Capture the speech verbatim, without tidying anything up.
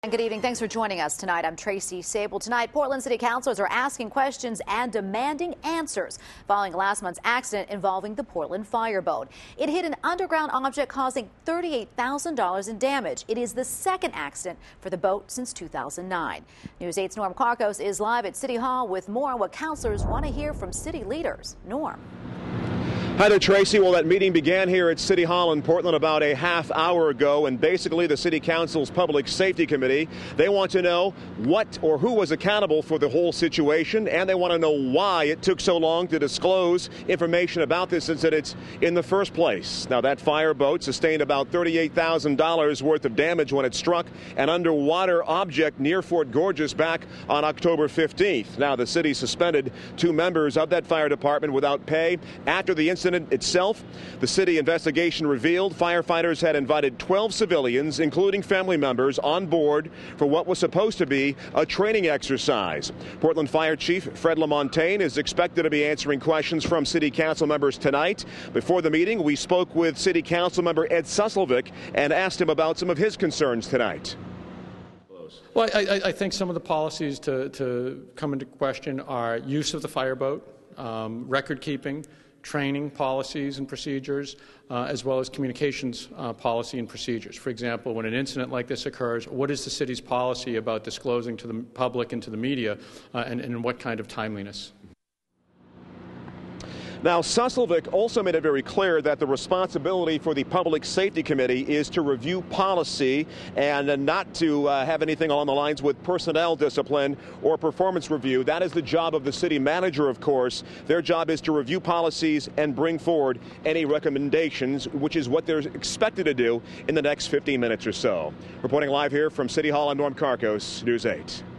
Good evening. Thanks for joining us tonight. I'm Tracy Sable. Tonight, Portland City Councilors are asking questions and demanding answers following last month's accident involving the Portland fireboat. It hit an underground object causing thirty-eight thousand dollars in damage. It is the second accident for the boat since two thousand nine. News eight's Norm Karkos is live at City Hall with more on what councilors want to hear from city leaders. Norm. Hi there, Tracy. Well, that meeting began here at City Hall in Portland about a half hour ago, and basically the City Council's Public Safety Committee, they want to know what or who was accountable for the whole situation, and they want to know why it took so long to disclose information about this incident in the first place. Now, that fireboat sustained about thirty-eight thousand dollars worth of damage when it struck an underwater object near Fort Gorges back on October fifteenth. Now, the city suspended two members of that fire department without pay after the incident itself. The city investigation revealed firefighters had invited twelve civilians, including family members, on board for what was supposed to be a training exercise. Portland Fire Chief Fred LaMontagne is expected to be answering questions from City Council members tonight. Before the meeting, we spoke with City Council member Ed Susselvik and asked him about some of his concerns tonight. Well, I, I think some of the policies to, to come into question are use of the fireboat, um, record keeping, training policies and procedures, uh, as well as communications uh, policy and procedures. For example, when an incident like this occurs, what is the city's policy about disclosing to the public and to the media, uh, and, and what kind of timeliness? Now, Susselvik also made it very clear that the responsibility for the Public Safety Committee is to review policy and not to uh, have anything along the lines with personnel discipline or performance review. That is the job of the city manager, of course. Their job is to review policies and bring forward any recommendations, which is what they're expected to do in the next fifteen minutes or so. Reporting live here from City Hall, I'm Norm Karkos, News eight.